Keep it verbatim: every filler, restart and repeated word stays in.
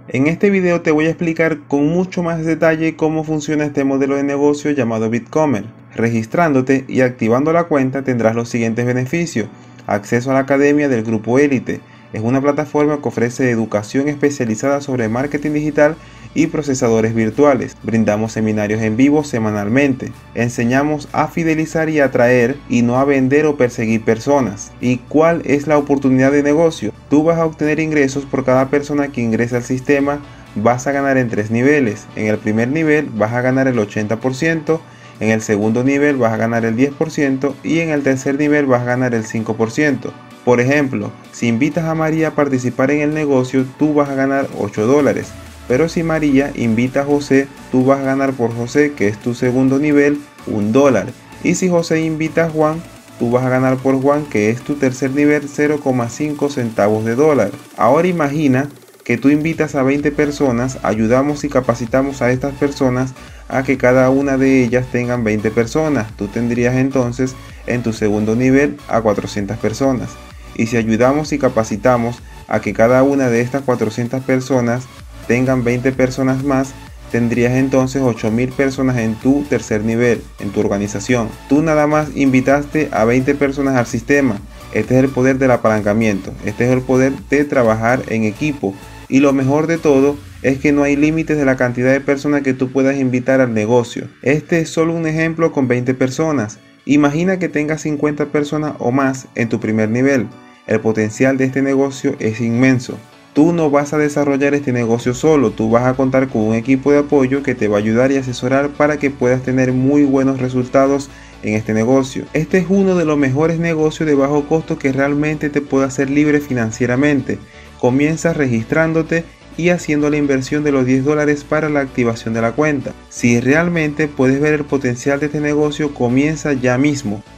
En este video te voy a explicar con mucho más detalle cómo funciona este modelo de negocio llamado BigCommerce. Registrándote y activando la cuenta tendrás los siguientes beneficios: acceso a la academia del Grupo Élite. Es una plataforma que ofrece educación especializada sobre marketing digital y procesadores virtuales. Brindamos seminarios en vivo semanalmente. Enseñamos a fidelizar y atraer y no a vender o perseguir personas. ¿Y cuál es la oportunidad de negocio? Tú vas a obtener ingresos por cada persona que ingresa al sistema. Vas a ganar en tres niveles. En el primer nivel vas a ganar el ochenta por ciento. En el segundo nivel vas a ganar el diez por ciento y en el tercer nivel vas a ganar el cinco por ciento. Por ejemplo, si invitas a María a participar en el negocio, tú vas a ganar ocho dólares. Pero si María invita a José, tú vas a ganar por José, que es tu segundo nivel, un dólar. Y si José invita a Juan, tú vas a ganar por Juan, que es tu tercer nivel, cero coma cinco centavos de dólar. Ahora imagina que tú invitas a veinte personas, ayudamos y capacitamos a estas personas a que cada una de ellas tengan veinte personas. Tú tendrías entonces en tu segundo nivel a cuatrocientas personas. Y si ayudamos y capacitamos a que cada una de estas cuatrocientas personas tengan veinte personas más, tendrías entonces ocho mil personas en tu tercer nivel, en tu organización. Tú nada más invitaste a veinte personas al sistema. Este es el poder del apalancamiento. Este es el poder de trabajar en equipo. Y lo mejor de todo es que no hay límites de la cantidad de personas que tú puedas invitar al negocio. Este es solo un ejemplo con veinte personas. Imagina que tengas cincuenta personas o más en tu primer nivel. El potencial de este negocio es inmenso. Tú no vas a desarrollar este negocio solo, tú vas a contar con un equipo de apoyo que te va a ayudar y asesorar para que puedas tener muy buenos resultados en este negocio. Este es uno de los mejores negocios de bajo costo que realmente te puede hacer libre financieramente. Comienza registrándote y haciendo la inversión de los diez dólares para la activación de la cuenta. Si realmente puedes ver el potencial de este negocio, comienza ya mismo.